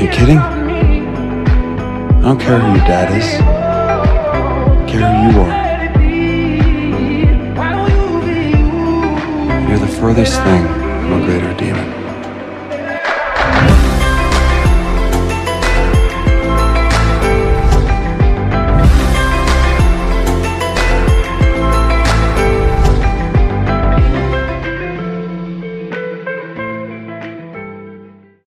You kidding? I don't care who your dad is. I care who you are. You're the furthest thing from a greater demon.